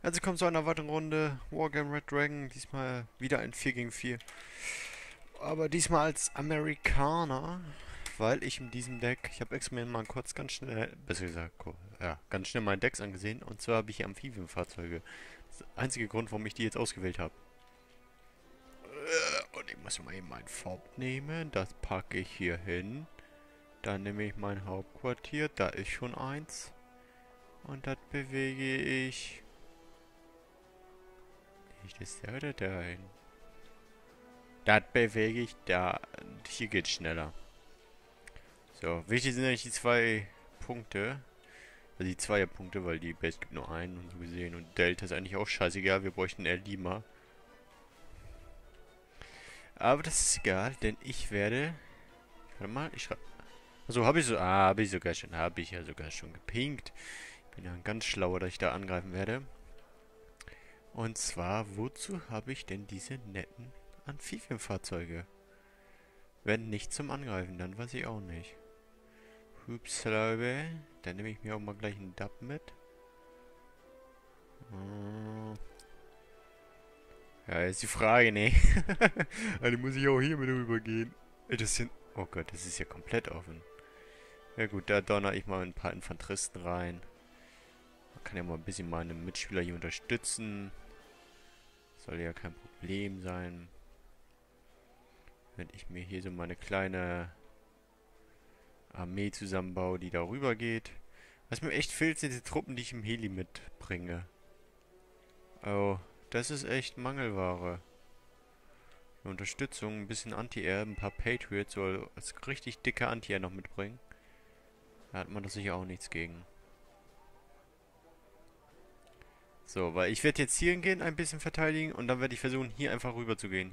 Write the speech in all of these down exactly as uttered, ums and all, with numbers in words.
Also kommt zu einer weiteren Runde Wargame Red Dragon. Diesmal wieder ein vier gegen vier. Aber diesmal als Amerikaner, weil ich in diesem Deck, ich habe extra mir mal kurz ganz schnell, besser gesagt, ja, ganz schnell meine Decks angesehen. Und zwar habe ich hier Amphibienfahrzeuge. Das ist der einzige Grund, warum ich die jetzt ausgewählt habe. Und ich muss mal eben mein Fort nehmen. Das packe ich hier hin. Dann nehme ich mein Hauptquartier. Da ist schon eins. Und das bewege ich. Nicht das da oder dahin? Das bewege ich da. Hier geht's schneller. So, wichtig sind eigentlich die zwei Punkte. Also die Zweierpunkte, weil die Base gibt nur einen und so gesehen. Und Delta ist eigentlich auch scheißegal. Wir bräuchten eher Lima. Aber das ist egal, denn ich werde... Warte mal, ich schreibe... Achso, habe ich so... Ah, habe ich sogar schon... Habe ich ja sogar schon gepinkt. Ich bin ja ganz schlauer, dass ich da angreifen werde. Und zwar, wozu habe ich denn diese netten Amphibienfahrzeuge? Wenn nicht zum Angreifen, dann weiß ich auch nicht. Hupslaube. Dann nehme ich mir auch mal gleich einen Dub mit. Ja, jetzt die Frage, ne? Also muss ich auch hier mit rübergehen. Das sind... Oh Gott, das ist ja komplett offen. Ja gut, da donner ich mal ein paar Infanteristen rein. Man kann ja mal ein bisschen meine Mitspieler hier unterstützen. Soll ja kein Problem sein. Wenn ich mir hier so meine kleine Armee zusammenbaue, die darüber geht. Was mir echt fehlt, sind die Truppen, die ich im Heli mitbringe. Oh, das ist echt Mangelware. Die Unterstützung, ein bisschen Anti-Air, ein paar Patriots soll als richtig dicke Anti-Air noch mitbringen. Da hat man doch sicher auch nichts gegen. So, weil ich werde jetzt hier hingehen, ein bisschen verteidigen und dann werde ich versuchen, hier einfach rüber zu gehen.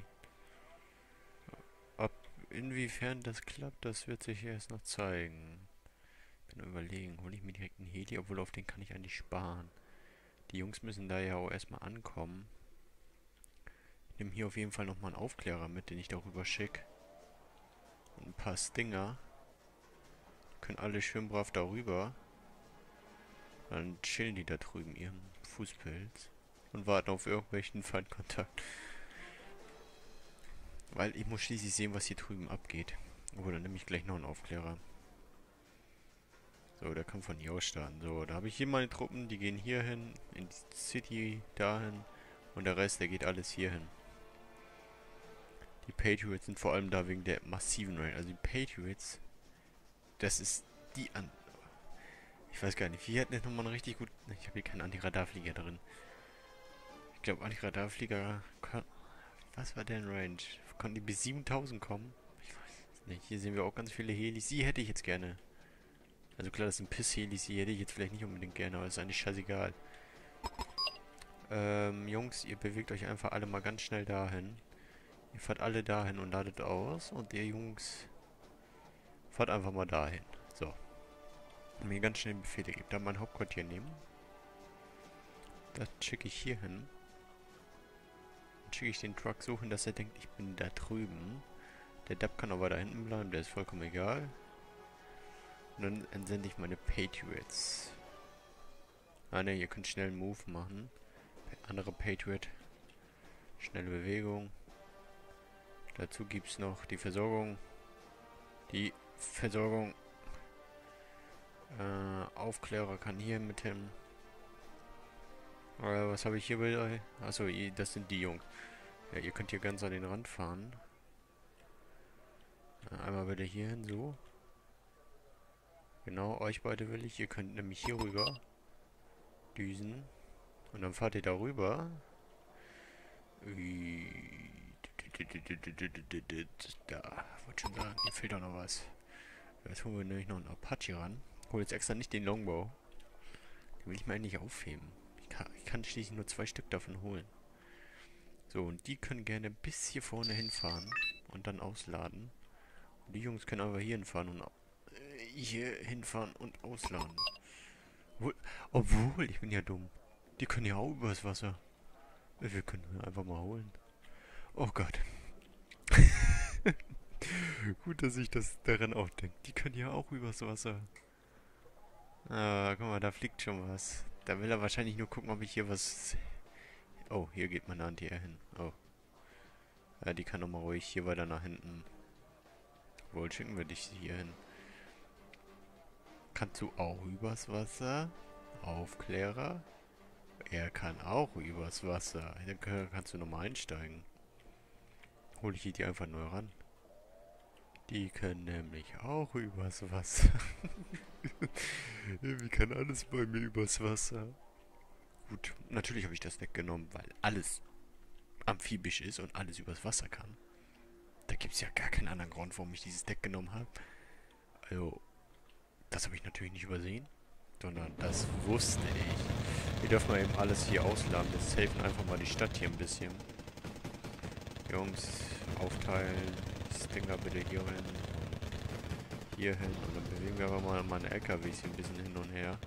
Ob inwiefern das klappt, das wird sich erst noch zeigen. Ich bin überlegen, hole ich mir direkt einen Heli, obwohl auf den kann ich eigentlich sparen. Die Jungs müssen da ja auch erstmal ankommen. Ich nehme hier auf jeden Fall nochmal einen Aufklärer mit, den ich darüber schicke. Und ein paar Stinger. Können alle schön brav darüber. Dann chillen die da drüben ihren Fußpilz. Und warten auf irgendwelchen Feindkontakt. Weil ich muss schließlich sehen, was hier drüben abgeht. Oh, dann nehme ich gleich noch einen Aufklärer. So, der kann von hier aus starten. So, da habe ich hier meine Truppen, die gehen hier hin, in die City dahin. Und der Rest, der geht alles hier hin. Die Patriots sind vor allem da wegen der massiven Range. Also die Patriots, das ist die an... Ich weiß gar nicht, wir hätten jetzt nochmal einen richtig gut... Ich habe hier keinen Antiradarflieger drin. Ich glaube, Antiradarflieger... Was war der in Range? Konnten die bis siebentausend kommen? Ich weiß es nicht. Hier sehen wir auch ganz viele Helis. Die hätte ich jetzt gerne. Also klar, das sind Piss-Helis. Die hätte ich jetzt vielleicht nicht unbedingt gerne, aber ist eigentlich scheißegal. Ähm, Jungs, ihr bewegt euch einfach alle mal ganz schnell dahin. Ihr fahrt alle dahin und ladet aus. Und ihr Jungs fahrt einfach mal dahin. So. Und mir ganz schnell Befehle gibt. Dann mein Hauptquartier nehmen. Das schicke ich hier hin. Dann schicke ich den Truck suchen, dass er denkt, ich bin da drüben. Der Dub kann aber da hinten bleiben. Der ist vollkommen egal. Und dann entsende ich meine Patriots. Ah ne, ihr könnt schnell einen Move machen. Andere Patriot. Schnelle Bewegung. Dazu gibt es noch die Versorgung. Die Versorgung. Äh, Aufklärer kann hier mit hin. Äh, was habe ich hier bei euch? Achso, das sind die Jungs. Ja, ihr könnt hier ganz an den Rand fahren. Äh, einmal bitte hier hin, so. Genau, euch beide will ich. Ihr könnt nämlich hier rüber düsen. Und dann fahrt ihr da rüber. Da, wollte schon sagen, hier fehlt auch noch was. Jetzt holen wir nämlich noch einen Apache ran. Ich hole jetzt extra nicht den Longbow. Den will ich mir eigentlich aufheben. Ich kann, ich kann schließlich nur zwei Stück davon holen. So, und die können gerne bis hier vorne hinfahren und dann ausladen. Und die Jungs können aber hier hinfahren und äh, hier hinfahren und ausladen. Obwohl, obwohl, ich bin ja dumm. Die können ja auch übers Wasser. Wir können einfach mal holen. Oh Gott. Gut, dass ich das daran auch denke. Die können ja auch übers Wasser. Ah, guck mal, da fliegt schon was. Da will er wahrscheinlich nur gucken, ob ich hier was... Oh, hier geht meine Anti hin. Oh. Ja, die kann doch mal ruhig hier weiter nach hinten. Wohl, schicken wir dich hier hin. Kannst du auch übers Wasser? Aufklärer? Er kann auch übers Wasser. Dann kannst du nochmal einsteigen. Hol ich die einfach nur ran. Die können nämlich auch übers Wasser. Irgendwie kann alles bei mir übers Wasser. Gut, natürlich habe ich das Deck genommen, weil alles amphibisch ist und alles übers Wasser kann. Da gibt es ja gar keinen anderen Grund, warum ich dieses Deck genommen habe. Also, das habe ich natürlich nicht übersehen, sondern das wusste ich. Wir dürfen mal eben alles hier ausladen. Wir safen einfach mal die Stadt hier ein bisschen. Jungs, aufteilen. Stinger bitte hier hin. Hier hin. Und dann bewegen wir aber mal meine L K Ws hier ein bisschen hin und her.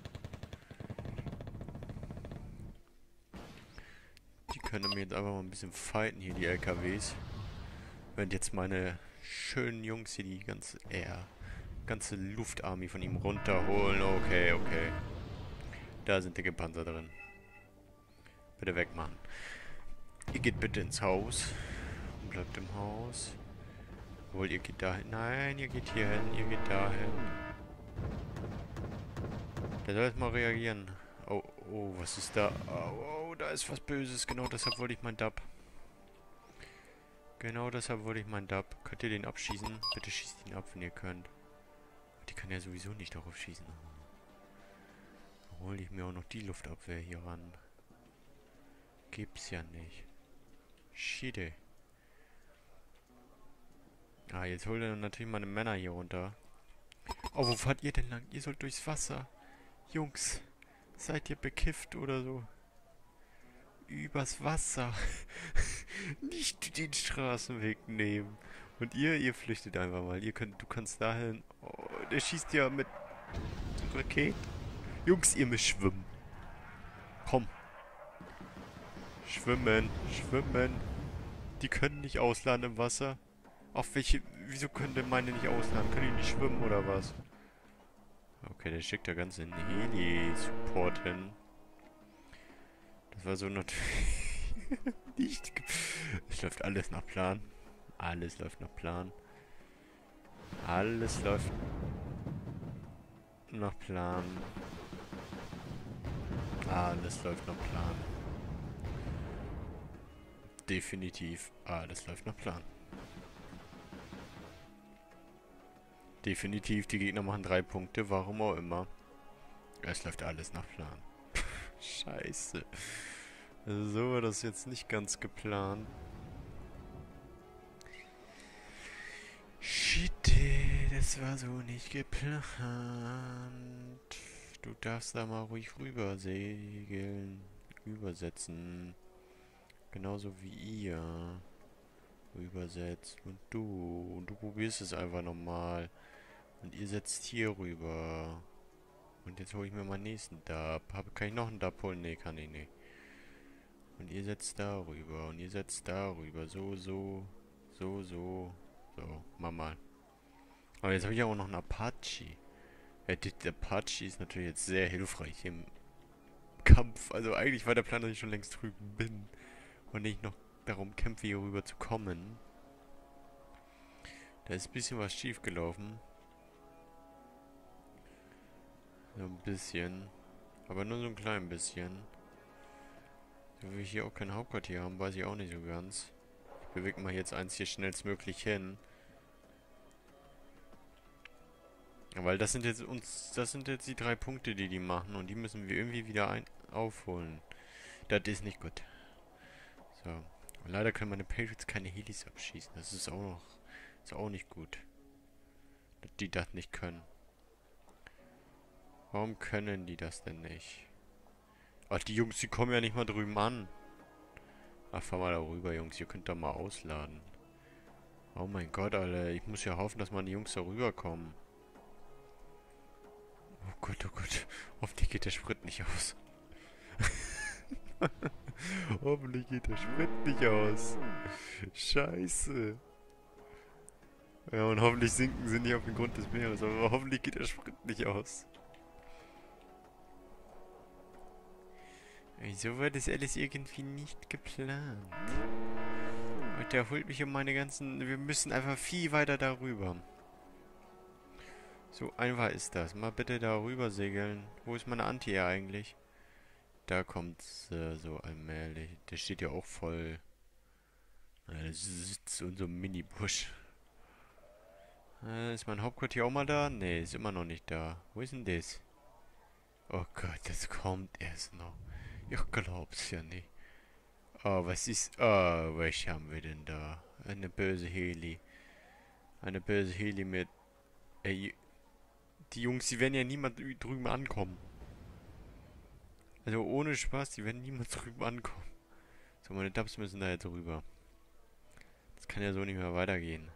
Die können mir jetzt einfach mal ein bisschen fighten hier, die L K Ws. Wenn jetzt meine schönen Jungs hier die ganze Air, ganze Luftarmee von ihm runterholen. Okay, okay. Da sind dicke Panzer drin. Bitte wegmachen. Ihr geht bitte ins Haus. Und bleibt im Haus. Obwohl, ihr geht dahin. Nein, ihr geht hier hin. Ihr geht dahin. Der soll jetzt mal reagieren. Oh, oh, was ist da? Oh, oh, da ist was Böses. Genau deshalb wollte ich mein Dub. Genau deshalb wollte ich meinen Dub. Könnt ihr den abschießen? Bitte schießt ihn ab, wenn ihr könnt. Die kann ja sowieso nicht darauf schießen. Hol ich mir auch noch die Luftabwehr hier ran. Gibt's ja nicht. Schiede. Ah, jetzt holt er natürlich meine Männer hier runter. Oh, wo fahrt ihr denn lang? Ihr sollt durchs Wasser. Jungs, seid ihr bekifft oder so? Übers Wasser. Nicht den Straßenweg nehmen. Und ihr, ihr flüchtet einfach mal. Ihr könnt, du kannst dahin. Oh, der schießt ja mit Raketen. Jungs, ihr müsst schwimmen. Komm. Schwimmen, schwimmen. Die können nicht ausladen im Wasser. Auf welche... Wieso können denn meine nicht ausladen? Können die nicht schwimmen oder was? Okay, der schickt da ganz in Heli-Support hin. Das war so natürlich nicht... Es läuft alles nach Plan. Alles läuft nach Plan. Alles läuft nach Plan. Alles läuft nach Plan. Definitiv. Alles läuft nach Plan. Definitiv, die Gegner machen drei Punkte, warum auch immer. Es läuft alles nach Plan. Scheiße. Also so war das jetzt nicht ganz geplant. Shit, das war so nicht geplant. Du darfst da mal ruhig rüber segeln. Übersetzen. Genauso wie ihr. Übersetzt. Und du. Und du probierst es einfach nochmal. Und ihr setzt hier rüber. Und jetzt hole ich mir meinen nächsten Dub. Hab, kann ich noch einen Dub holen? Nee, kann ich nicht. Und ihr setzt da rüber. Und ihr setzt da rüber. So, so. So, so. So, mach mal. Aber jetzt habe ich auch noch einen Apache. Ja, der Apache ist natürlich jetzt sehr hilfreich im Kampf. Also eigentlich war der Plan, dass ich schon längst drüben bin. Und nicht noch darum kämpfe, hier rüber zu kommen. Da ist ein bisschen was schief gelaufen. So ein bisschen. Aber nur so ein klein bisschen. Da wir hier auch kein Hauptquartier haben, weiß ich auch nicht so ganz. Ich bewege mal jetzt eins hier schnellstmöglich hin. Weil das sind jetzt uns, das sind jetzt die drei Punkte, die die machen. Und die müssen wir irgendwie wieder ein aufholen. Das ist nicht gut. So. Und leider können meine Patriots keine Helis abschießen. Das ist auch noch, ist auch nicht gut. Dass die das nicht können. Warum können die das denn nicht? Ach, die Jungs, die kommen ja nicht mal drüben an. Ach, fahr mal da rüber, Jungs. Ihr könnt da mal ausladen. Oh mein Gott, Alter. Ich muss ja hoffen, dass meine Jungs da rüberkommen. Oh Gott, oh Gott. Hoffentlich geht der Sprit nicht aus. Hoffentlich geht der Sprit nicht aus. Scheiße. Ja, und hoffentlich sinken sie nicht auf den Grund des Meeres. Aber hoffentlich geht der Sprit nicht aus. Wieso wird das alles irgendwie nicht geplant? Und der holt mich um meine ganzen... Wir müssen einfach viel weiter darüber. So einfach ist das. Mal bitte darüber segeln. Wo ist meine Anti eigentlich? Da kommt's äh, so allmählich. Der steht ja auch voll. Äh, das sitzt in so einem Mini-Busch. Äh, ist mein Hauptquartier auch mal da? Nee, ist immer noch nicht da. Wo ist denn das? Oh Gott, das kommt erst noch. Ich glaub's ja nicht. Oh, was ist... Oh, was haben wir denn da? Eine böse Heli. Eine böse Heli mit... Ey, die Jungs, die werden ja niemand drüben ankommen. Also ohne Spaß, die werden niemals drüben ankommen. So, meine Dubs müssen da jetzt rüber. Das kann ja so nicht mehr weitergehen.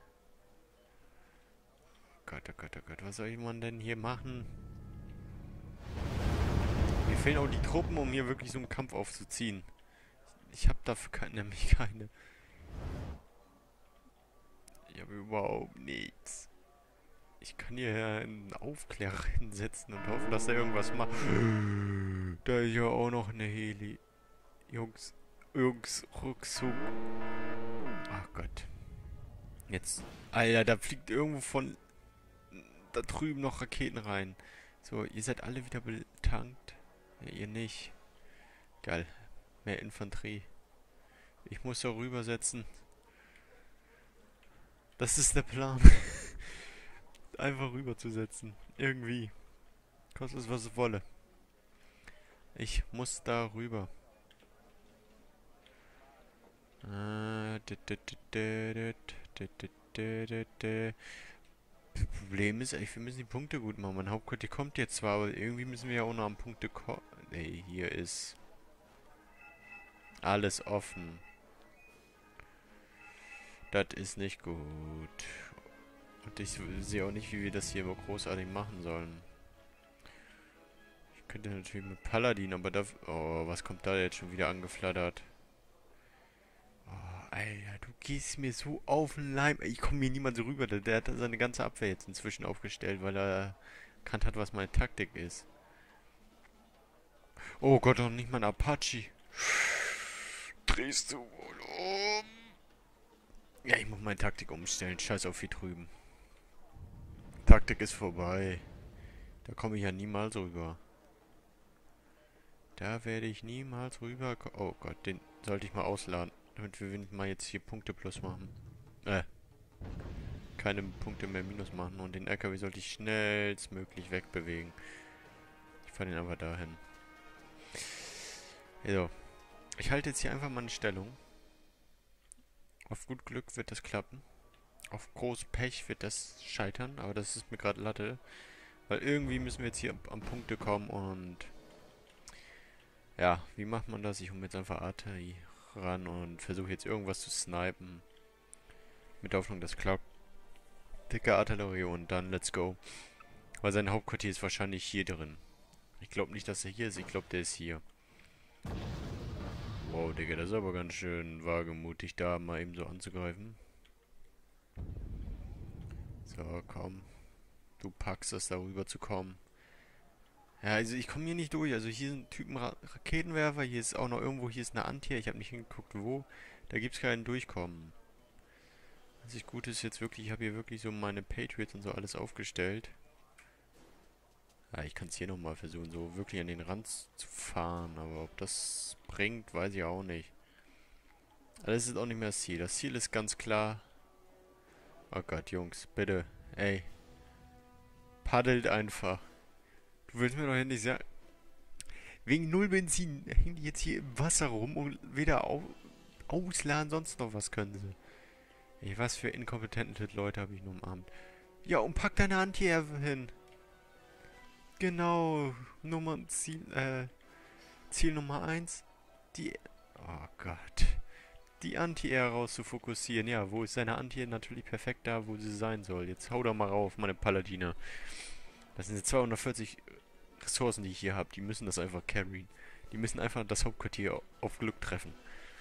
Oh Gott, oh Gott, oh Gott, was soll man denn hier machen? Mir fehlen auch die Truppen, um hier wirklich so einen Kampf aufzuziehen. Ich habe dafür keine, nämlich keine. Ich habe überhaupt nichts. Ich kann hier einen Aufklärer hinsetzen und hoffen, dass er irgendwas macht. Da ist ja auch noch eine Heli. Jungs, Jungs, ruckzuck. Ach Gott. Jetzt, Alter, da fliegt irgendwo von da drüben noch Raketen rein. So, ihr seid alle wieder betankt. Ja, ihr nicht. Geil. Mehr Infanterie. Ich muss da rübersetzen. Das ist der Plan. Einfach rüberzusetzen. Irgendwie. Kostet es, was es wolle. Ich muss da rüber. Problem ist, ey, wir müssen die Punkte gut machen. Mein Hauptquartier kommt jetzt zwar, aber irgendwie müssen wir ja auch noch an Punkte kommen. Ey, hier ist alles offen. Das ist nicht gut. Und ich sehe auch nicht, wie wir das hier aber großartig machen sollen. Ich könnte natürlich mit Paladin, aber da... Oh, was kommt da jetzt schon wieder angeflattert? Oh, Alter, du gehst mir so auf den Leim. Ich komme hier niemand so rüber. Der hat seine ganze Abwehr jetzt inzwischen aufgestellt, weil er erkannt hat, was meine Taktik ist. Oh Gott, doch nicht mal ein Apache. Drehst du wohl um? Ja, ich muss meine Taktik umstellen. Scheiß auf hier drüben. Taktik ist vorbei. Da komme ich ja niemals rüber. Da werde ich niemals rüber... Oh Gott, den sollte ich mal ausladen. Damit wir mal jetzt hier Punkte plus machen. Äh. Keine Punkte mehr minus machen. Und den L K W sollte ich schnellstmöglich wegbewegen. Ich fahre den einfach dahin. So. Ich halte jetzt hier einfach mal eine Stellung. Auf gut Glück wird das klappen. Auf groß Pech wird das scheitern. Aber das ist mir gerade Latte. Weil irgendwie müssen wir jetzt hier am Punkte kommen und... Ja, wie macht man das? Ich hole jetzt einfach Artillerie ran und versuche jetzt irgendwas zu snipen. Mit der Hoffnung, das klappt. Dicke Artillerie und dann let's go. Weil sein Hauptquartier ist wahrscheinlich hier drin. Ich glaube nicht, dass er hier ist. Ich glaube, der ist hier. Wow, Digga, das ist aber ganz schön wagemutig, da mal eben so anzugreifen. So, komm. Du packst es, da rüber zu kommen. Ja, also ich komme hier nicht durch. Also hier sind Typen Ra Raketenwerfer. Hier ist auch noch irgendwo, hier ist eine Anti. Ich habe nicht hingeguckt, wo. Da gibt es keinen Durchkommen. Was ich gut ist jetzt wirklich, ich habe hier wirklich so meine Patriots und so alles aufgestellt. Ja, ich kann es hier nochmal versuchen, so wirklich an den Rand zu fahren. Aber ob das bringt, weiß ich auch nicht. Aber das ist auch nicht mehr das Ziel. Das Ziel ist ganz klar. Oh Gott, Jungs, bitte. Ey. Paddelt einfach. Du willst mir doch hier nicht sagen... Wegen null Benzin hängen die jetzt hier im Wasser rum und weder au ausladen, sonst noch was können sie. Ey, was für inkompetente Leute habe ich nur umarmt. Ja, und pack deine Anti-Air hin. Genau. Nummer, Ziel, äh, Ziel Nummer eins. Die... Oh Gott. Die Anti-Air raus zu fokussieren. Ja, wo ist seine Anti-Air? Natürlich perfekt da, wo sie sein soll. Jetzt hau doch mal rauf, meine Paladine. Das sind jetzt zweihundertvierzig Ressourcen, die ich hier habe. Die müssen das einfach carryen. Die müssen einfach das Hauptquartier auf Glück treffen.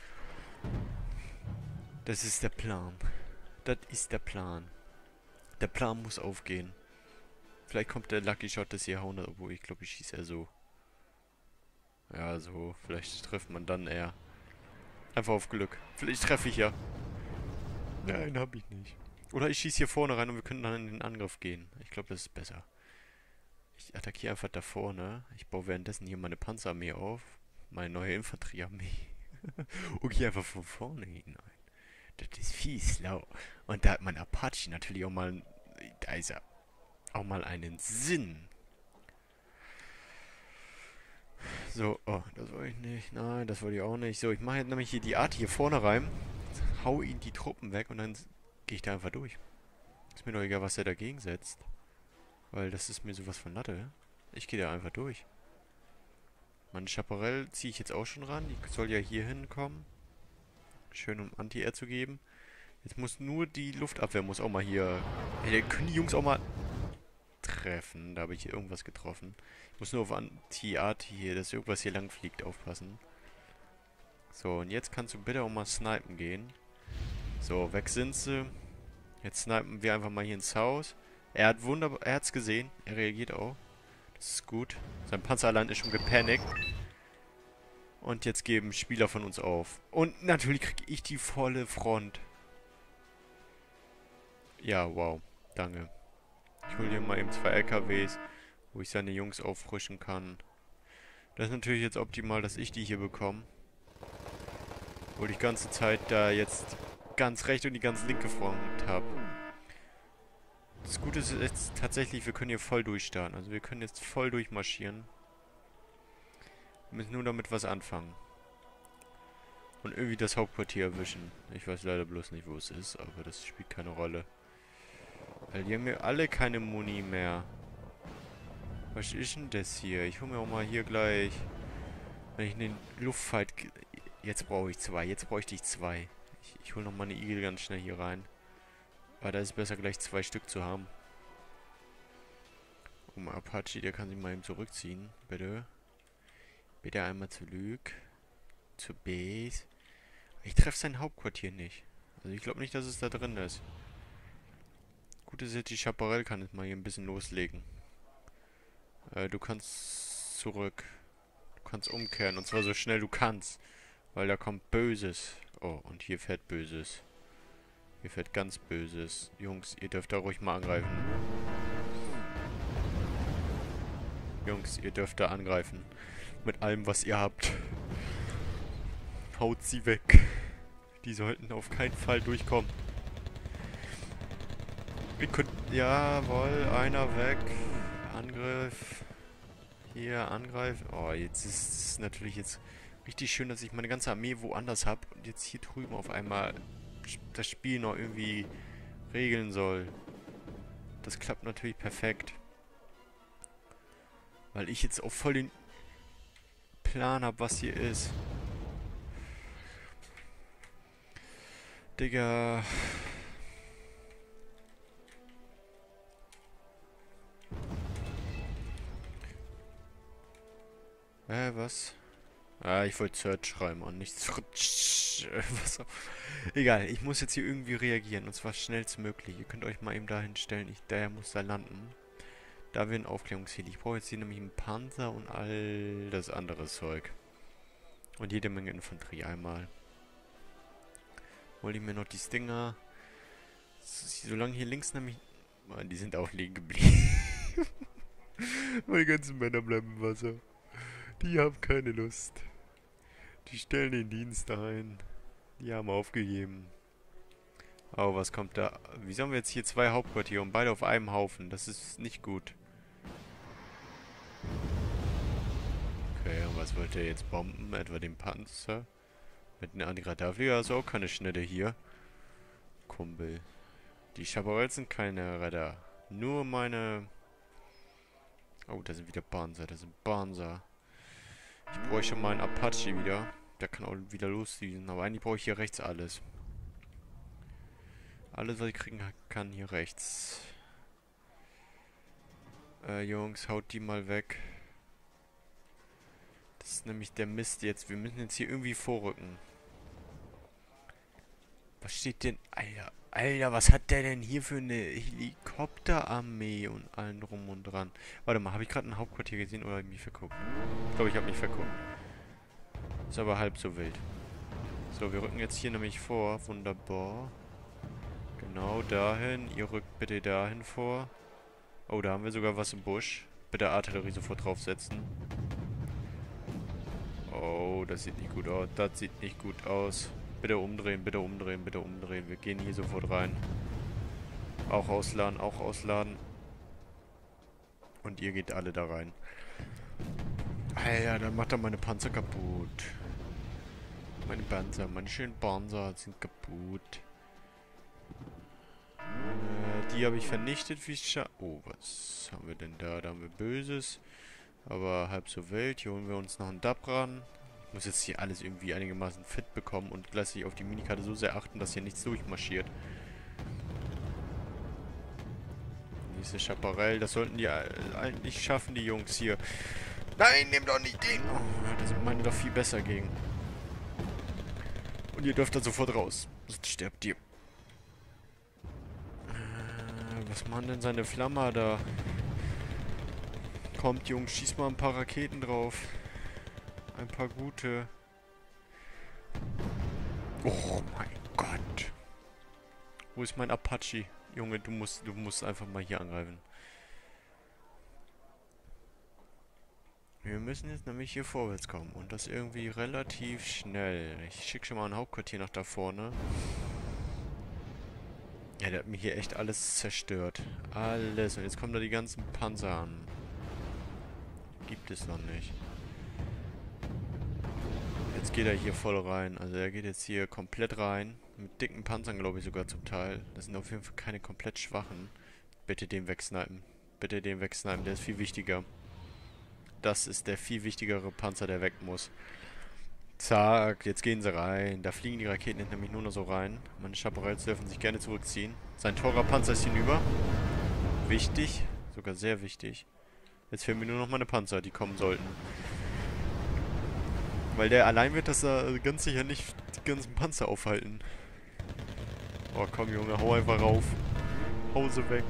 Das ist der Plan. Das ist der Plan. Der Plan muss aufgehen. Vielleicht kommt der Lucky Shot des Jahrhunderts, obwohl ich glaube, ich schieße ja so. Ja, so. Vielleicht trifft man dann eher. Einfach auf Glück. Vielleicht treffe ich ja. Nein, hab ich nicht. Oder ich schieße hier vorne rein und wir können dann in den Angriff gehen. Ich glaube, das ist besser. Ich attackiere einfach da vorne. Ich baue währenddessen hier meine Panzerarmee auf. Meine neue Infanteriearmee. Und gehe einfach von vorne hinein. Das ist fies lau. Und da hat mein Apache natürlich auch mal... Da ist er auch mal einen Sinn. So, oh, das wollte ich nicht. Nein, das wollte ich auch nicht. So, ich mache jetzt nämlich hier die Art hier vorne rein. Hau ihn die Truppen weg und dann gehe ich da einfach durch. Ist mir doch egal, was er dagegen setzt. Weil das ist mir sowas von Latte. Ich gehe da einfach durch. Meine Chaparral ziehe ich jetzt auch schon ran. Die soll ja hier hinkommen. Schön, um Anti-Air zu geben. Jetzt muss nur die Luftabwehr muss auch mal hier... Hey, da können die Jungs auch mal treffen. Da habe ich hier irgendwas getroffen. Ich muss nur auf Anti-Arti hier, dass irgendwas hier lang fliegt, aufpassen. So, und jetzt kannst du bitte auch mal snipen gehen. So, weg sind sie. Jetzt snipen wir einfach mal hier ins Haus. Er hat wunderbar... Er hat's gesehen. Er reagiert auch. Das ist gut. Sein Panzer allein ist schon gepanikt. Und jetzt geben Spieler von uns auf. Und natürlich kriege ich die volle Front. Ja, wow. Danke. Ich hole hier mal eben zwei L K Ws, wo ich seine Jungs auffrischen kann. Das ist natürlich jetzt optimal, dass ich die hier bekomme. Wo ich die ganze Zeit da jetzt ganz recht und die ganz linke Front habe. Das Gute ist jetzt tatsächlich, wir können hier voll durchstarten. Also wir können jetzt voll durchmarschieren. Wir müssen nur damit was anfangen. Und irgendwie das Hauptquartier erwischen. Ich weiß leider bloß nicht, wo es ist, aber das spielt keine Rolle. Weil die haben mir alle keine Muni mehr. Was ist denn das hier? Ich hole mir auch mal hier gleich... Wenn ich einen Luftfight... Jetzt brauche ich zwei. Jetzt bräuchte ich zwei. Ich, ich hole nochmal eine Igel ganz schnell hier rein. Aber da ist es besser, gleich zwei Stück zu haben. Um Apache, der kann sich mal eben zurückziehen. Bitte. Bitte einmal zu Lüg. Zu Base. Ich treffe sein Hauptquartier nicht. Also ich glaube nicht, dass es da drin ist. Gut ist jetzt, die Chaparral kann jetzt mal hier ein bisschen loslegen. Äh, du kannst zurück. Du kannst umkehren. Und zwar so schnell du kannst. Weil da kommt Böses. Oh, und hier fährt Böses. Hier fährt ganz Böses. Jungs, ihr dürft da ruhig mal angreifen. Jungs, ihr dürft da angreifen. Mit allem, was ihr habt. Haut sie weg. Die sollten auf keinen Fall durchkommen. Wir könnten... Jawohl, einer weg. Angriff. Hier, angreifen. Oh, jetzt ist es natürlich jetzt richtig schön, dass ich meine ganze Armee woanders habe. Und jetzt hier drüben auf einmal das Spiel noch irgendwie regeln soll. Das klappt natürlich perfekt. Weil ich jetzt auch voll den Plan habe, was hier ist. Digga. Äh, was? Ah, ich wollte Search schreiben und nicht Search. Was auch. Egal, ich muss jetzt hier irgendwie reagieren. Und zwar schnellstmöglich. Ihr könnt euch mal eben dahin stellen. Ich, der muss da landen. Da wir ein Aufklärungsheli. Ich brauche jetzt hier nämlich einen Panzer und all das andere Zeug. Und jede Menge Infanterie einmal. Hol ich mir noch die Stinger. Solange hier links nämlich... Mann, die sind auch liegen geblieben. Meine ganzen Männer bleiben im Wasser. Die haben keine Lust. Die stellen den Dienst ein. Die haben aufgegeben. Oh, was kommt da? Wieso haben wir jetzt hier zwei Hauptquartiere und beide auf einem Haufen? Das ist nicht gut. Okay, und was wollt ihr jetzt bomben? Etwa den Panzer? Mit einem Anti-Radarflieger hast du auch keine Schnitte hier. Kumpel. Die Chaparral sind keine Radar. Nur meine... Oh, da sind wieder Panzer. Da sind Panzer. Ich bräuchte mal einen Apache wieder. Der kann auch wieder losziehen. Aber eigentlich brauche ich hier rechts alles. Alles, was ich kriegen kann, hier rechts. Äh, Jungs, haut die mal weg. Das ist nämlich der Mist jetzt. Wir müssen jetzt hier irgendwie vorrücken. Was steht denn... Alter, Alter, was hat der denn hier für eine Helikopterarmee und allen drum und dran? Warte mal, habe ich gerade ein Hauptquartier gesehen oder habe ich mich verguckt? Ich glaube, ich habe mich verguckt. Ist aber halb so wild. So, wir rücken jetzt hier nämlich vor. Wunderbar. Genau dahin. Ihr rückt bitte dahin vor. Oh, da haben wir sogar was im Busch. Bitte Artillerie sofort draufsetzen. Oh, das sieht nicht gut aus. Das sieht nicht gut aus. Bitte umdrehen, bitte umdrehen, bitte umdrehen. Wir gehen hier sofort rein. Auch ausladen, auch ausladen. Und ihr geht alle da rein. Alter, dann macht er meine Panzer kaputt. Meine Panzer, meine schönen Panzer sind kaputt. Äh, die habe ich vernichtet, wie ich scha... Oh, was haben wir denn da? Da haben wir Böses. Aber halb so wild. Hier holen wir uns noch einen Dab ran. Ich muss jetzt hier alles irgendwie einigermaßen fit bekommen und gleichzeitig auf die Minikarte so sehr achten, dass hier nichts durchmarschiert. Diese Chaparral, das sollten die eigentlich schaffen, die Jungs hier. Nein, nimm doch nicht den! Oh, da sind meine doch viel besser gegen. Und ihr dürft da sofort raus. Sonst sterbt ihr. Äh, was machen denn seine Flammer da? Kommt, Jungs, schieß mal ein paar Raketen drauf. Ein paar gute. Oh mein Gott. Wo ist mein Apache? Junge, du musst, du musst einfach mal hier angreifen. Wir müssen jetzt nämlich hier vorwärts kommen. Und das irgendwie relativ schnell. Ich schicke schon mal ein Hauptquartier nach da vorne. Ja, der hat mir hier echt alles zerstört. Alles. Und jetzt kommen da die ganzen Panzer an. Gibt es noch nicht. Jetzt geht er hier voll rein. Also er geht jetzt hier komplett rein. Mit dicken Panzern, glaube ich, sogar zum Teil. Das sind auf jeden Fall keine komplett schwachen. Bitte den wegsnipen. Bitte den wegsnipen. Der ist viel wichtiger. Das ist der viel wichtigere Panzer, der weg muss. Zack, jetzt gehen sie rein. Da fliegen die Raketen nämlich nur noch so rein. Meine Chaparrals dürfen sich gerne zurückziehen. Sein teurer Panzer ist hinüber. Wichtig. Sogar sehr wichtig. Jetzt fehlen mir nur noch meine Panzer, die kommen sollten. Weil der allein wird das da ganz sicher nicht die ganzen Panzer aufhalten. Oh komm Junge, hau einfach rauf. Hau sie weg.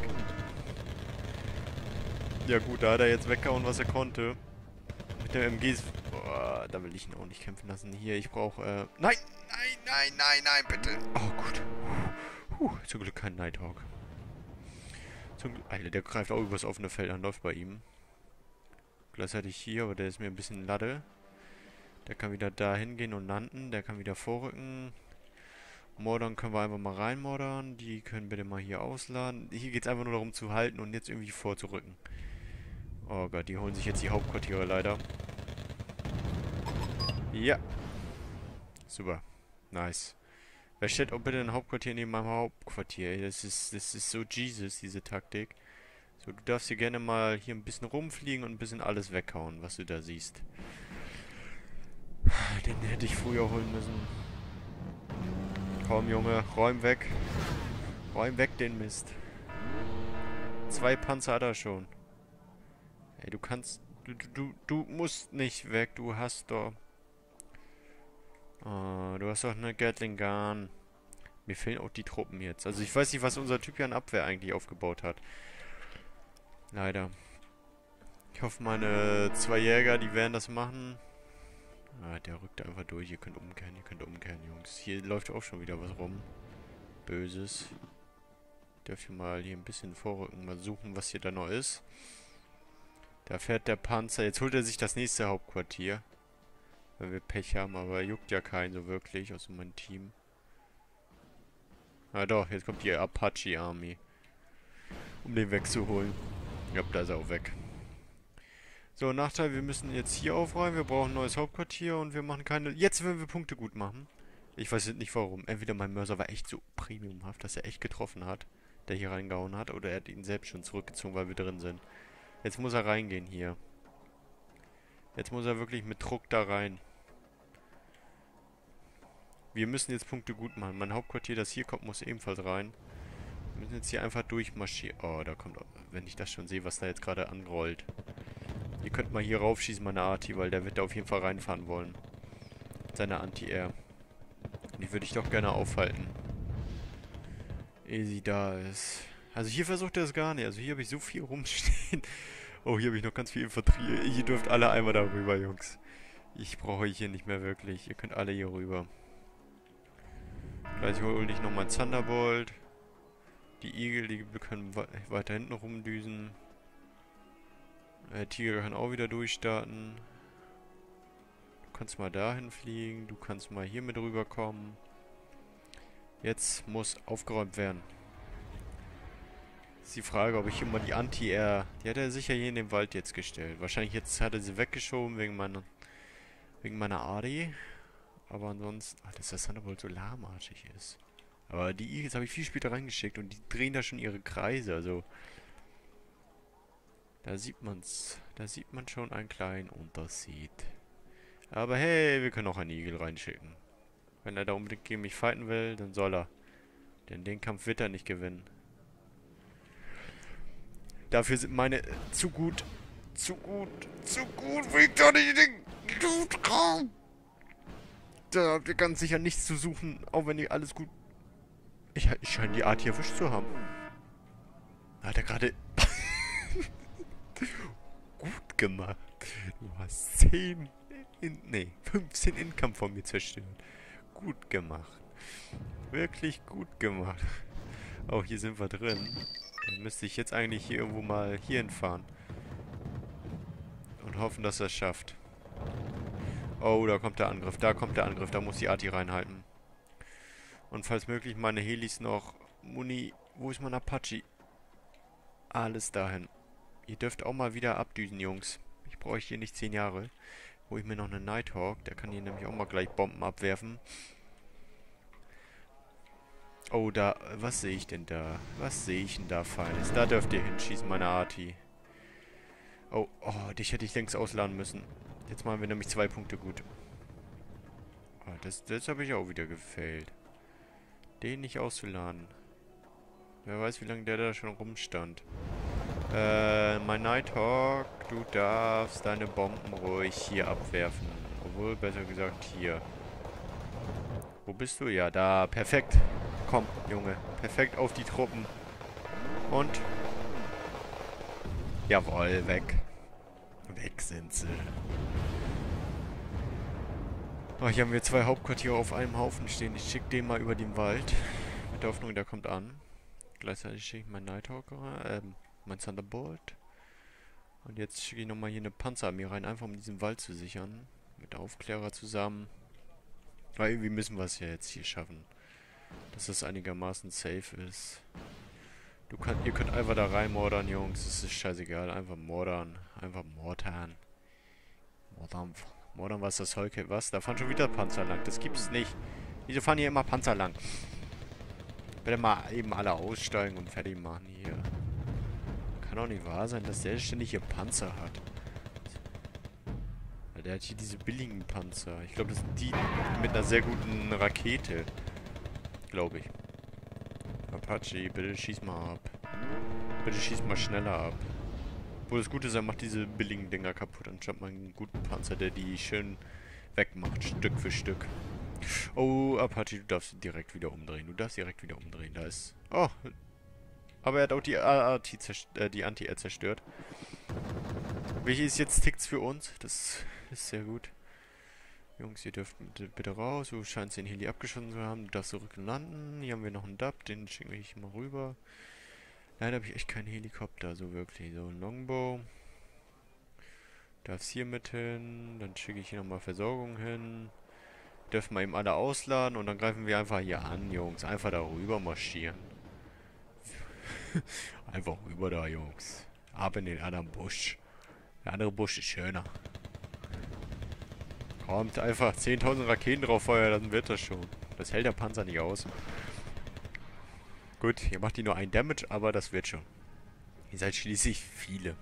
Ja gut, da hat er jetzt weggehauen, was er konnte. Mit der M Gs... Boah, da will ich ihn auch nicht kämpfen lassen. Hier, ich brauche... Äh, nein! Nein, nein, nein, nein, bitte! Oh gut. Puh, zum Glück kein Nighthawk. Zum Glück... Alter, der greift auch übers offene Feld an, läuft bei ihm. Gleichzeitig hier, aber der ist mir ein bisschen Lade. Der kann wieder da hingehen und landen. Der kann wieder vorrücken. Mordern können wir einfach mal reinmordern. Die können bitte mal hier ausladen. Hier geht es einfach nur darum zu halten und jetzt irgendwie vorzurücken. Oh Gott, die holen sich jetzt die Hauptquartiere leider. Ja. Super. Nice. Wer stellt auch bitte ein Hauptquartier neben meinem Hauptquartier? Das ist, das ist so Jesus, diese Taktik. So, du darfst hier gerne mal hier ein bisschen rumfliegen und ein bisschen alles weghauen, was du da siehst. Den hätte ich früher holen müssen. Komm, Junge, räum weg. Räum weg den Mist. Zwei Panzer hat er schon. Ey, du kannst... Du, du, du musst nicht weg, du hast doch... Oh, du hast doch eine Gatling Gun. Mir fehlen auch die Truppen jetzt. Also ich weiß nicht, was unser Typ hier an Abwehr eigentlich aufgebaut hat. Leider. Ich hoffe, meine zwei Jäger, die werden das machen. Ah, der rückt einfach durch. Ihr könnt umkehren, ihr könnt umkehren, Jungs. Hier läuft auch schon wieder was rum. Böses. Dürft ihr mal hier ein bisschen vorrücken, mal suchen, was hier da noch ist. Da fährt der Panzer. Jetzt holt er sich das nächste Hauptquartier. Weil wir Pech haben, aber juckt ja keinen so wirklich, außer mein Team. Ah doch, jetzt kommt die Apache Army. Um den wegzuholen. Ja, da ist er auch weg. So, Nachteil, wir müssen jetzt hier aufräumen. Wir brauchen ein neues Hauptquartier und wir machen keine... Jetzt werden wir Punkte gut machen. Ich weiß nicht warum. Entweder mein Mörser war echt so premiumhaft, dass er echt getroffen hat, der hier reingehauen hat. Oder er hat ihn selbst schon zurückgezogen, weil wir drin sind. Jetzt muss er reingehen hier. Jetzt muss er wirklich mit Druck da rein. Wir müssen jetzt Punkte gut machen. Mein Hauptquartier, das hier kommt, muss ebenfalls rein. Wir müssen jetzt hier einfach durchmarschieren. Oh, da kommt... Wenn ich das schon sehe, was da jetzt gerade anrollt. Ihr könnt mal hier raufschießen, meine Arti, weil der wird da auf jeden Fall reinfahren wollen. Seine Anti-Air. Die würde ich doch gerne aufhalten. Ehe sie da ist. Also hier versucht er es gar nicht. Also hier habe ich so viel rumstehen. Oh, hier habe ich noch ganz viel Infanterie. Ihr dürft alle einmal darüber, Jungs. Ich brauche euch hier nicht mehr wirklich. Ihr könnt alle hier rüber. Gleich hole ich nochmal einen Thunderbolt. Die Igel, die können weiter hinten rumdüsen. Der Tiger kann auch wieder durchstarten. Du kannst mal dahin fliegen. Du kannst mal hier mit rüberkommen. Jetzt muss aufgeräumt werden. Ist die Frage, ob ich hier mal die Anti-Air... Die hat er sicher hier in den Wald jetzt gestellt. Wahrscheinlich jetzt hat er sie weggeschoben wegen meiner... Wegen meiner Adi. Aber ansonsten... Ach, dass das Thunderbolt so lahmarschig ist. Aber die Igels habe ich viel später reingeschickt und die drehen da schon ihre Kreise. Also... Da sieht man's. Da sieht man schon einen kleinen Unterschied. Aber hey, wir können auch einen Igel reinschicken. Wenn er da unbedingt gegen mich fighten will, dann soll er. Denn den Kampf wird er nicht gewinnen. Dafür sind meine zu gut. Zu gut. Zu gut. Will ich doch nicht in den Blutraum. Da habt ihr ganz sicher nichts zu suchen, auch wenn ihr alles gut... Ich, ich scheine die Art hier erwischt zu haben. Hat er gerade... Gut gemacht. Du hast zehn... In, nee, fünfzehn Income von mir zerstört. Gut gemacht. Wirklich gut gemacht. Oh, hier sind wir drin. Dann müsste ich jetzt eigentlich hier irgendwo mal hier hinfahren. Und hoffen, dass er es schafft. Oh, da kommt der Angriff. Da kommt der Angriff. Da muss die Arti reinhalten. Und falls möglich meine Helis noch. Muni, wo ist mein Apache? Alles dahin. Ihr dürft auch mal wieder abdüsen, Jungs. Ich brauche hier nicht zehn Jahre. Hol ich mir noch einen Nighthawk. Der kann hier nämlich auch mal gleich Bomben abwerfen. Oh, da... Was sehe ich denn da? Was sehe ich denn da Feines? Da dürft ihr hinschießen, meine Arti. Oh, oh, dich hätte ich längst ausladen müssen. Jetzt machen wir nämlich zwei Punkte gut. Oh, das das habe ich auch wieder gefailt. Den nicht auszuladen. Wer weiß, wie lange der da schon rumstand. Äh, mein Nighthawk, du darfst deine Bomben ruhig hier abwerfen. Obwohl, besser gesagt hier. Wo bist du? Ja, da. Perfekt. Komm, Junge. Perfekt auf die Truppen. Und... Jawohl, weg. Weg sind sie. Oh, hier haben wir zwei Hauptquartiere auf einem Haufen stehen. Ich schicke den mal über den Wald. Mit der Hoffnung, der kommt an. Gleichzeitig schicke ich meinen Nighthawk rein. Ähm, mein Thunderbolt. Und jetzt schicke ich nochmal hier eine Panzerarmee rein, einfach um diesen Wald zu sichern. Mit der Aufklärer zusammen. Aber irgendwie müssen wir es ja jetzt hier schaffen. Dass das einigermaßen safe ist. Du könnt, ihr könnt einfach da rein mordern, Jungs. Es ist scheißegal. Einfach mordern. Einfach mordern. Mordern. Mordern, was das Zeug hält. Was? Da fahren schon wieder Panzer lang. Das gibt's nicht. Wieso fahren hier immer Panzer lang? Bitte mal eben alle aussteigen und fertig machen hier. Kann doch nicht wahr sein, dass der ständig hier Panzer hat. Der hat hier diese billigen Panzer. Ich glaube, das sind die mit einer sehr guten Rakete. Glaube ich. Apache, bitte schieß mal ab. Bitte schieß mal schneller ab. Wo das Gute ist, er macht diese billigen Dinger kaputt, anstatt mal einen guten Panzer, der die schön wegmacht, Stück für Stück. Oh, Apache, du darfst direkt wieder umdrehen. Du darfst direkt wieder umdrehen. Da ist... Oh. Aber er hat auch die, Anti äh, die Anti-Air zerstört. Welches jetzt tickt's für uns? Das ist sehr gut. Jungs, ihr dürft bitte, bitte raus. Du scheinst den Heli abgeschossen zu haben. Du darfst zurück landen. Hier haben wir noch einen Dub. Den schicken wir hier mal rüber. Leider habe ich echt keinen Helikopter, so wirklich. So, ein Longbow. Darfst hier mit hin. Dann schicke ich hier nochmal Versorgung hin. Dürfen wir eben alle ausladen. Und dann greifen wir einfach hier an, Jungs. Einfach da rüber marschieren. Einfach rüber da, Jungs. Ab in den anderen Busch. Der andere Busch ist schöner. Kommt einfach zehntausend Raketen drauf feuern, dann wird das schon. Das hält der Panzer nicht aus. Gut, ihr macht die nur ein Damage, aber das wird schon. Ihr seid schließlich viele.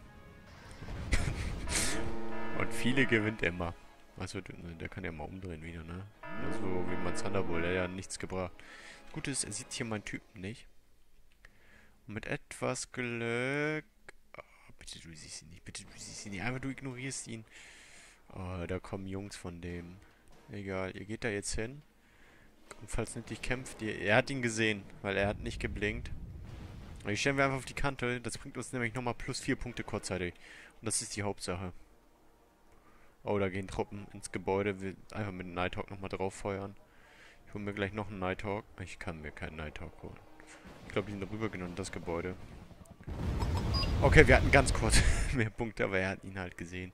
Und viele gewinnt immer. Also, der kann ja mal umdrehen wieder, ne? Also, wie mein Thunderbolt, der hat ja nichts gebracht. Das Gute ist, er sieht hier meinen Typen nicht. Und mit etwas Glück... Oh, bitte, du siehst ihn nicht. Bitte, du siehst ihn nicht. Einfach, du ignorierst ihn. Oh, da kommen Jungs von dem. Egal, ihr geht da jetzt hin. Und falls nötig kämpft ihr. Er hat ihn gesehen, weil er hat nicht geblinkt. Und die stellen wir einfach auf die Kante. Das bringt uns nämlich nochmal plus vier Punkte kurzzeitig. Und das ist die Hauptsache. Oh, da gehen Truppen ins Gebäude. Wir einfach mit dem Nighthawk nochmal drauf feuern. Ich hole mir gleich noch einen Nighthawk. Ich kann mir keinen Nighthawk holen. Ich glaube, die sind rübergenommen, das Gebäude. Okay, wir hatten ganz kurz mehr Punkte, aber er hat ihn halt gesehen.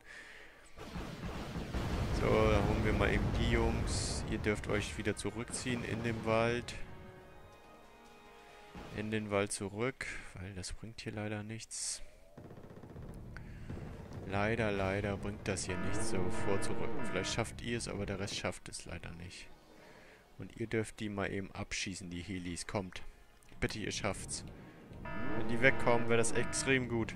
So, dann holen wir mal eben die Jungs. Ihr dürft euch wieder zurückziehen in den Wald. In den Wald zurück, weil das bringt hier leider nichts. Leider, leider bringt das hier nichts, so vorzurücken. Vielleicht schafft ihr es, aber der Rest schafft es leider nicht. Und ihr dürft die mal eben abschießen, die Helis. Kommt. Bitte, ihr schafft's. Wenn die wegkommen, wäre das extrem gut.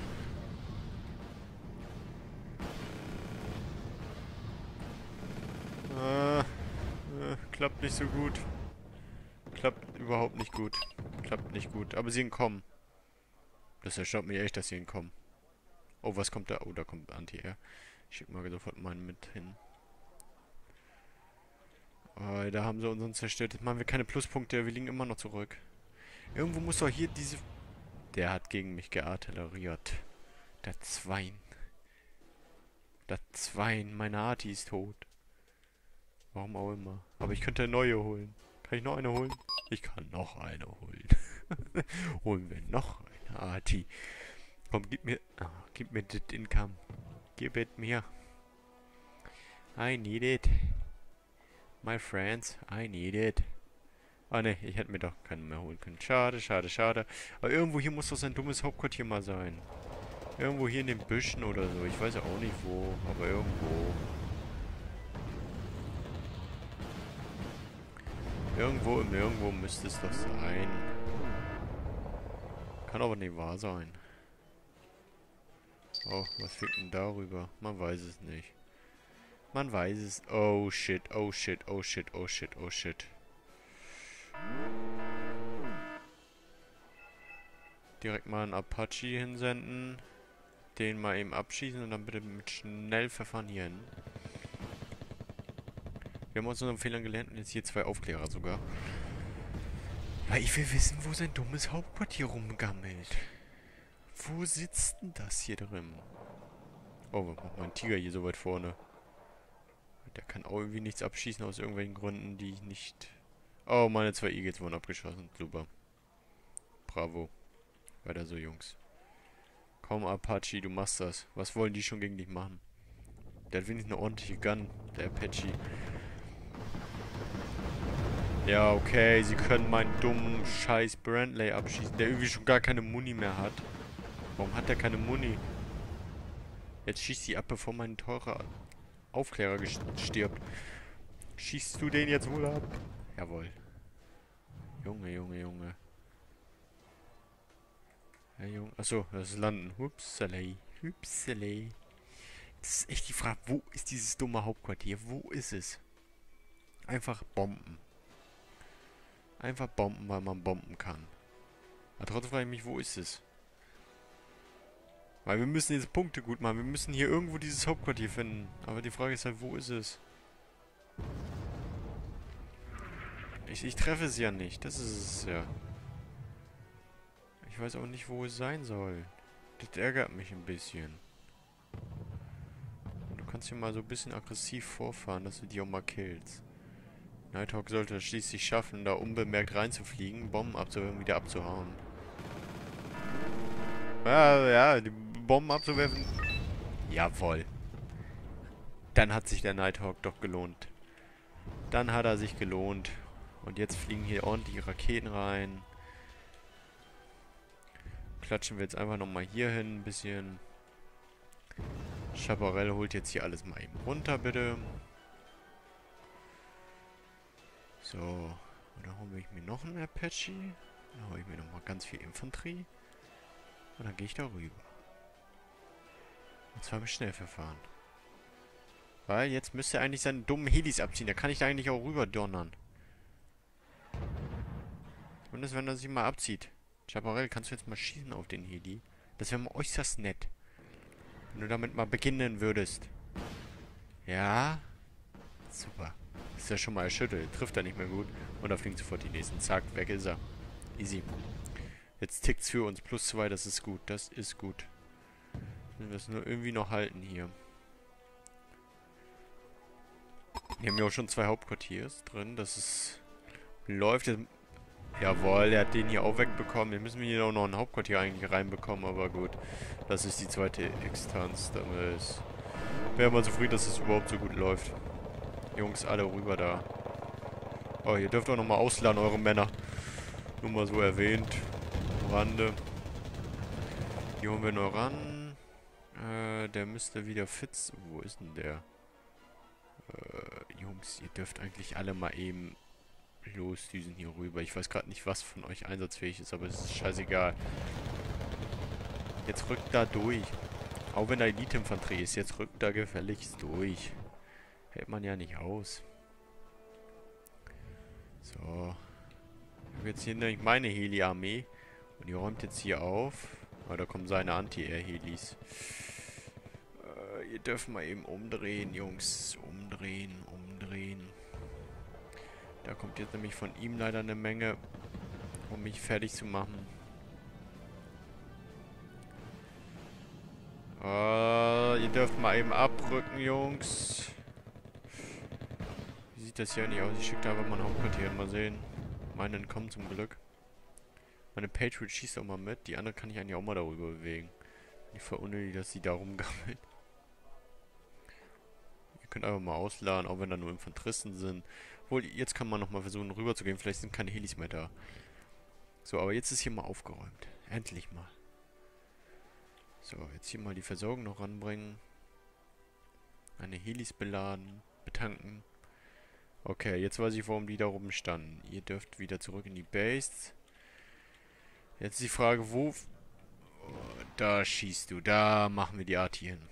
Äh, äh, klappt nicht so gut. Klappt überhaupt nicht gut. Klappt nicht gut. Aber sie entkommen. Das erstaunt mich echt, dass sie entkommen. Oh, was kommt da? Oh, da kommt Anti-Air. Ich schick mal sofort meinen mit hin. Oh, da haben sie unseren zerstört. Jetzt machen wir keine Pluspunkte. Wir liegen immer noch zurück. Irgendwo muss doch hier diese... Der hat gegen mich geartilleriert. Der Zwein. Der Zwein. Meine Arti ist tot. Warum auch immer. Aber ich könnte eine neue holen. Kann ich noch eine holen? Ich kann noch eine holen. Holen wir noch eine Arti. Komm, gib mir... Oh, gib mir das Income. Gib es mir. I need it. My friends, I need it. Ah ne, ich hätte mir doch keinen mehr holen können. Schade, schade, schade. Aber irgendwo hier muss doch sein dummes Hauptquartier mal sein. Irgendwo hier in den Büschen oder so. Ich weiß ja auch nicht wo, aber irgendwo. Irgendwo im Nirgendwo müsste es doch sein. Kann aber nicht wahr sein. Oh, was fehlt denn darüber? Man weiß es nicht. Man weiß es. Oh shit, oh shit, oh shit, oh shit, oh shit. Direkt mal einen Apache hinsenden. Den mal eben abschießen und dann bitte mit Schnellverfahren hier hin. Wir haben aus unseren Fehlern gelernt und jetzt hier zwei Aufklärer sogar. Weil ich will wissen, wo sein dummes Hauptquartier rumgammelt. Wo sitzt denn das hier drin? Oh, was macht mein Tiger hier so weit vorne? Der kann auch irgendwie nichts abschießen aus irgendwelchen Gründen, die ich nicht... Oh, meine zwei Eagles wurden abgeschossen. Super. Bravo. Weiter so, Jungs. Komm, Apache, du machst das. Was wollen die schon gegen dich machen? Der hat wenigstens eine ordentliche Gun, der Apache. Ja, okay, sie können meinen dummen Scheiß Brantley abschießen, der irgendwie schon gar keine Muni mehr hat. Warum hat der keine Muni? Jetzt schießt sie ab, bevor mein teurer Aufklärer stirbt. Schießt du den jetzt wohl ab? Jawohl. Junge, Junge, Junge. Ja, Junge. Achso, das ist Landen. Hupsalei. Hupsalei. Das ist echt die Frage, wo ist dieses dumme Hauptquartier? Wo ist es? Einfach bomben. Einfach bomben, weil man bomben kann. Aber trotzdem frage ich mich, wo ist es? Weil wir müssen jetzt Punkte gut machen. Wir müssen hier irgendwo dieses Hauptquartier finden. Aber die Frage ist halt, wo ist es? Ich, ich treffe es ja nicht. Das ist es ja. Ich weiß auch nicht, wo es sein soll. Das ärgert mich ein bisschen. Du kannst hier mal so ein bisschen aggressiv vorfahren, dass du die auch mal killst. Nighthawk sollte es schließlich schaffen, da unbemerkt reinzufliegen, Bomben abzuwerfen, wieder abzuhauen. Ja, ja, die Bomben abzuwerfen. Jawohl. Dann hat sich der Nighthawk doch gelohnt. Dann hat er sich gelohnt. Und jetzt fliegen hier ordentlich Raketen rein. Klatschen wir jetzt einfach nochmal hier hin ein bisschen. Chaparral holt jetzt hier alles mal eben runter, bitte. So. Und dann hole ich mir noch einen Apache. Dann hole ich mir nochmal ganz viel Infanterie. Und dann gehe ich da rüber. Und zwar mit Schnellverfahren. Weil jetzt müsste er eigentlich seine dummen Helis abziehen. Da kann ich da eigentlich auch rüber donnern. Und das, wenn er sich mal abzieht. Chaparral, kannst du jetzt mal schießen auf den Heli? Das wäre mal äußerst nett. Wenn du damit mal beginnen würdest. Ja. Super. Ist ja schon mal erschüttelt. Trifft er nicht mehr gut. Und da fliegen sofort die nächsten. Zack, weg ist er. Easy. Jetzt tickt's für uns. Plus zwei, das ist gut. Das ist gut. Wenn wir es nur irgendwie noch halten hier. Wir haben ja auch schon zwei Hauptquartiers drin. Das ist... Läuft jetzt... Jawohl, er hat den hier auch wegbekommen. Den müssen wir hier auch noch ein Hauptquartier eigentlich reinbekommen, aber gut. Das ist die zweite Instanz. Damit ist... Wäre mal zufrieden, dass es überhaupt so gut läuft. Jungs, alle rüber da. Oh, ihr dürft auch nochmal ausladen, eure Männer. Nur mal so erwähnt. Am Rande. Hier holen wir noch ran. Äh, der müsste wieder fit... Wo ist denn der? Äh, Jungs, ihr dürft eigentlich alle mal eben losdüsen hier rüber. Ich weiß gerade nicht, was von euch einsatzfähig ist, aber es ist scheißegal. Jetzt rückt da durch. Auch wenn da Elite-Infanterie ist, jetzt rückt da gefälligst durch. Hält man ja nicht aus. So. Ich habe jetzt hier nämlich meine Heli-Armee. Und die räumt jetzt hier auf. Aber da kommen seine Anti-Air-Helis. Äh, ihr dürft mal eben umdrehen, Jungs. Umdrehen, umdrehen. Da kommt jetzt nämlich von ihm leider eine Menge, um mich fertig zu machen. Uh, ihr dürft mal eben abrücken, Jungs. Wie sieht das hier nicht aus? Ich schicke da einfach mal ein Hauptquartier. Mal sehen. Meine entkommen zum Glück. Meine Patriot schießt auch mal mit. Die andere kann ich eigentlich auch mal darüber bewegen. Ich verunne, dass sie da rumgammelt. Ihr könnt einfach mal ausladen, auch wenn da nur Infanteristen sind. Obwohl, jetzt kann man nochmal versuchen rüber zu gehen. Vielleicht sind keine Helis mehr da. So, aber jetzt ist hier mal aufgeräumt. Endlich mal. So, jetzt hier mal die Versorgung noch ranbringen. Eine Helis beladen. Betanken. Okay, jetzt weiß ich, warum die da oben standen. Ihr dürft wieder zurück in die Base. Jetzt die Frage, wo... Oh, da schießt du. Da machen wir die Arti hin.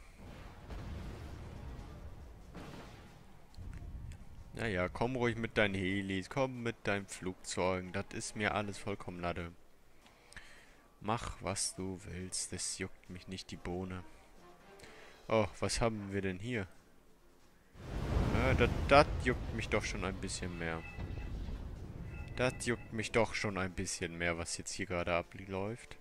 Naja, komm ruhig mit deinen Helis, komm mit deinen Flugzeugen, das ist mir alles vollkommen Lade. Mach, was du willst, das juckt mich nicht die Bohne. Oh, was haben wir denn hier? Ja, das, das juckt mich doch schon ein bisschen mehr. Das juckt mich doch schon ein bisschen mehr, was jetzt hier gerade abläuft.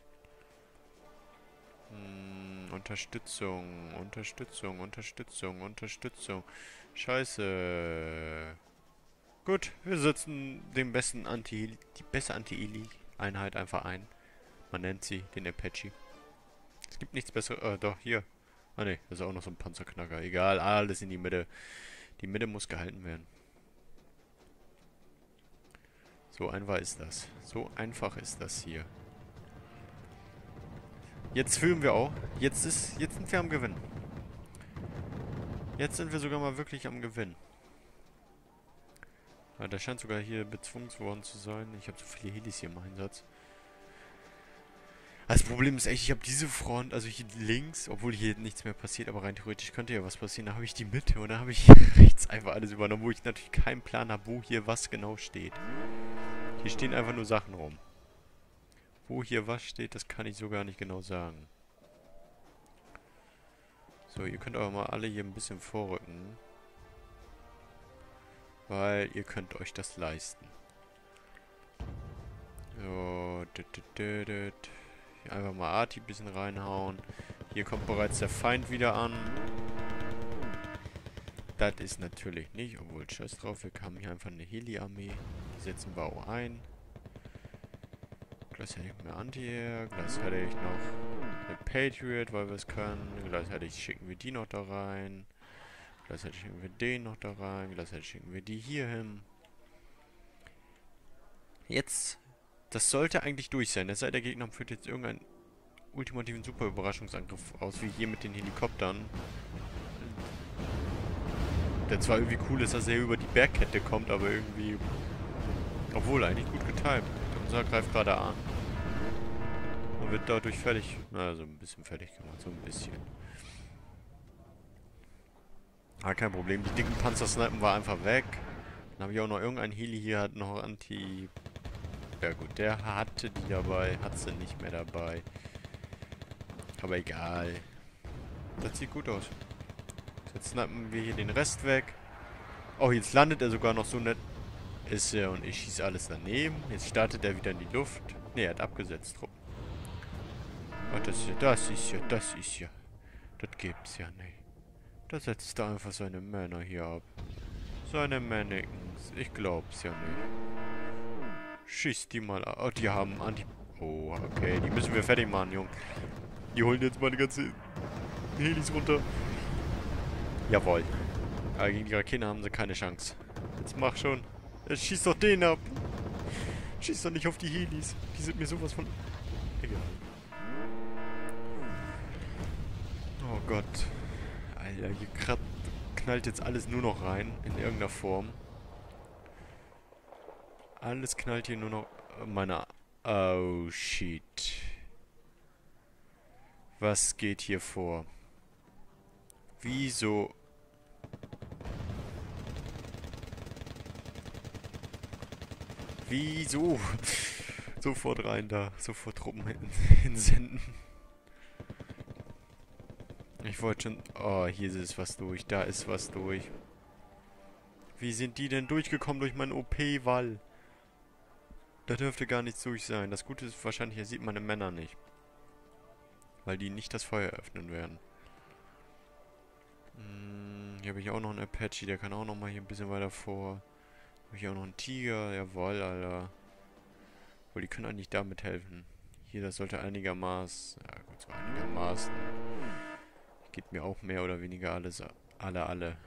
Hm, Unterstützung, Unterstützung, Unterstützung, Unterstützung. Scheiße. Gut, wir setzen den besten Anti, die beste Anti-Eli-Einheit einfach ein. Man nennt sie den Apache. Es gibt nichts besseres. Äh, doch, hier. Ah ne, das ist auch noch so ein Panzerknacker. Egal, alles in die Mitte. Die Mitte muss gehalten werden. So einfach ist das. So einfach ist das hier. Jetzt führen wir auch. Jetzt ist, jetzt sind wir am Gewinn. Jetzt sind wir sogar mal wirklich am Gewinn. Ja, der scheint sogar hier bezwungen worden zu sein. Ich habe so viele Helis hier im Einsatz. Das Problem ist echt, ich habe diese Front, also hier links, obwohl hier nichts mehr passiert, aber rein theoretisch könnte ja was passieren. Da habe ich die Mitte und da habe ich hier rechts einfach alles übernommen, wo ich natürlich keinen Plan habe, wo hier was genau steht. Hier stehen einfach nur Sachen rum. Wo hier was steht, das kann ich so gar nicht genau sagen. So, ihr könnt aber mal alle hier ein bisschen vorrücken. Weil ihr könnt euch das leisten. So, dit, dit, dit, dit. Hier einfach mal Arti ein bisschen reinhauen. Hier kommt bereits der Feind wieder an. Das ist natürlich nicht, obwohl scheiß drauf, wir haben hier einfach eine Heli-Armee. Die setzen wir auch ein. Gleichzeitig mehr Anti-Air, gleichzeitig noch eine Patriot, weil wir es können. Gleichzeitig schicken wir die noch da rein. Gleichzeitig schicken wir den noch da rein. Gleichzeitig schicken wir die hier hin. Jetzt, das sollte eigentlich durch sein. Es sei der Gegner führt jetzt irgendeinen ultimativen Super-Überraschungsangriff aus, wie hier mit den Helikoptern. Der zwar irgendwie cool ist, dass er über die Bergkette kommt, aber irgendwie... Obwohl, eigentlich gut getimt. Unser greift gerade an. Und wird dadurch fertig... Also ein bisschen fertig gemacht, so ein bisschen. Ah, kein Problem. Die dicken Panzersnipen war einfach weg. Dann habe ich auch noch irgendein Heli hier, hat noch Anti... Ja gut, der hatte die dabei, hat sie nicht mehr dabei. Aber egal. Das sieht gut aus. Jetzt snappen wir hier den Rest weg. Oh, jetzt landet er sogar noch so nett. Ist er und ich schieße alles daneben. Jetzt startet er wieder in die Luft. Ne, er hat abgesetzt. Oh, das ist ja, das ist ja, das ist ja. Das gibt's ja nicht. Da setzt er einfach seine Männer hier ab. Seine Mannequins. Ich glaub's ja nicht. Schieß die mal an. Oh, die haben Anti... Oh, okay. Die müssen wir fertig machen, Junge. Die holen jetzt mal die ganze Helis runter. Jawohl. Aber gegen die Raketen haben sie keine Chance. Jetzt mach schon. Jetzt schieß doch den ab. Schieß doch nicht auf die Helis. Die sind mir sowas von... Egal. Oh Gott. Alter, hier grad knallt jetzt alles nur noch rein. In irgendeiner Form. Alles knallt hier nur noch... Meine... Oh, shit. Was geht hier vor? Wieso... Wieso? Sofort rein da. Sofort Truppen hin hinsenden. Ich wollte schon... Oh, hier ist was durch. Da ist was durch. Wie sind die denn durchgekommen durch meinen O P-Wall? Da dürfte gar nichts durch sein. Das Gute ist wahrscheinlich, hier sieht meine Männer nicht. Weil die nicht das Feuer öffnen werden. Hm, hier habe ich auch noch einen Apache. Der kann auch noch mal hier ein bisschen weiter vor. Habe ich auch noch einen Tiger. Jawohl, Alter. Obwohl, die können eigentlich damit helfen. Hier, das sollte einigermaßen... Ja, gut, so einigermaßen. Geht mir auch mehr oder weniger alles... Alle, alle.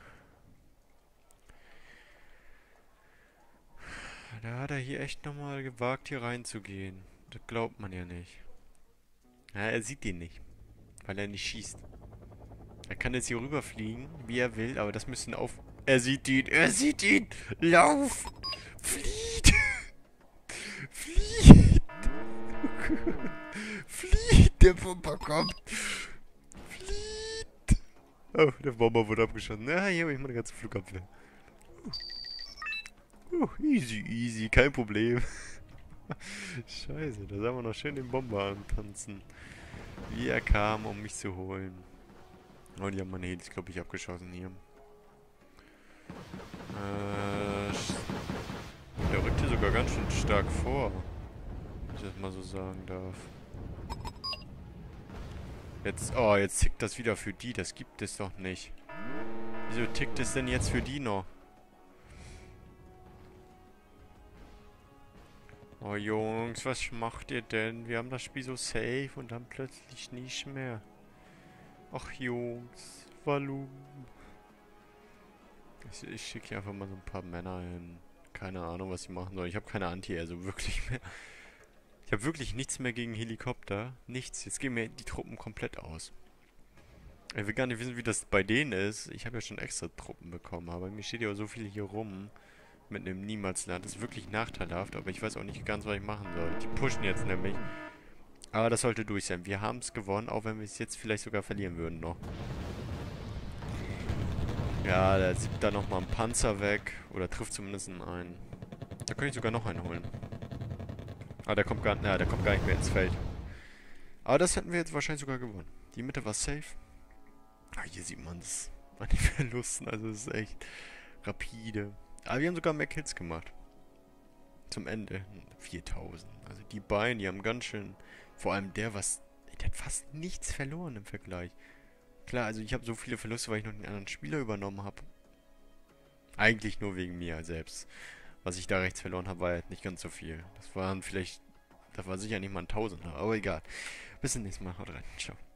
Da hat er hier echt nochmal gewagt, hier reinzugehen. Das glaubt man ja nicht. Ja, er sieht den nicht. Weil er nicht schießt. Er kann jetzt hier rüberfliegen, wie er will, aber das müssen auf... Er sieht ihn! Er sieht ihn! Lauf! Flieht! Flieht! Flieht! Der Bomber kommt! Flieht! Oh, der Bomber wurde abgeschossen. Ja, hier habe ich meine ganze Flugabwehr. Uh, easy, easy, kein Problem. Scheiße, da sah man noch schön den Bomber antanzen. Wie er kam, um mich zu holen. Oh, die haben meine Helis, glaube ich, abgeschossen hier. Äh, der rückt hier sogar ganz schön stark vor. Wenn ich das mal so sagen darf. Jetzt, oh, jetzt tickt das wieder für die. Das gibt es doch nicht. Wieso tickt es denn jetzt für die noch? Oh Jungs, was macht ihr denn? Wir haben das Spiel so safe und dann plötzlich nicht mehr. Ach Jungs, Volumen. Ich, ich schicke hier einfach mal so ein paar Männer hin. Keine Ahnung, was sie machen sollen. Ich habe keine Anti, also wirklich mehr. Ich habe wirklich nichts mehr gegen Helikopter. Nichts. Jetzt gehen mir die Truppen komplett aus. Ich will gar nicht wissen, wie das bei denen ist. Ich habe ja schon extra Truppen bekommen, aber mir steht ja auch so viel hier rum. Mit einem Niemalsland. Das ist wirklich nachteilhaft, aber ich weiß auch nicht ganz, was ich machen soll. Die pushen jetzt nämlich. Aber das sollte durch sein. Wir haben es gewonnen, auch wenn wir es jetzt vielleicht sogar verlieren würden noch. Ja, der zieht da nochmal einen Panzer weg. Oder trifft zumindest einen. Da könnte ich sogar noch einen holen. Aber der kommt gar, na, der kommt gar nicht mehr ins Feld. Aber das hätten wir jetzt wahrscheinlich sogar gewonnen. Die Mitte war safe. Ah, hier sieht man es an den Verlusten. Also es ist echt rapide. Aber wir haben sogar mehr Kills gemacht. Zum Ende. viertausend. Also die beiden, die haben ganz schön... Vor allem der, was... Der hat fast nichts verloren im Vergleich. Klar, also ich habe so viele Verluste, weil ich noch den anderen Spieler übernommen habe. Eigentlich nur wegen mir selbst. Was ich da rechts verloren habe, war halt nicht ganz so viel. Das waren vielleicht... Das war sicher nicht mal ein Tausender, aber egal. Bis zum nächsten Mal. Haut rein. Ciao.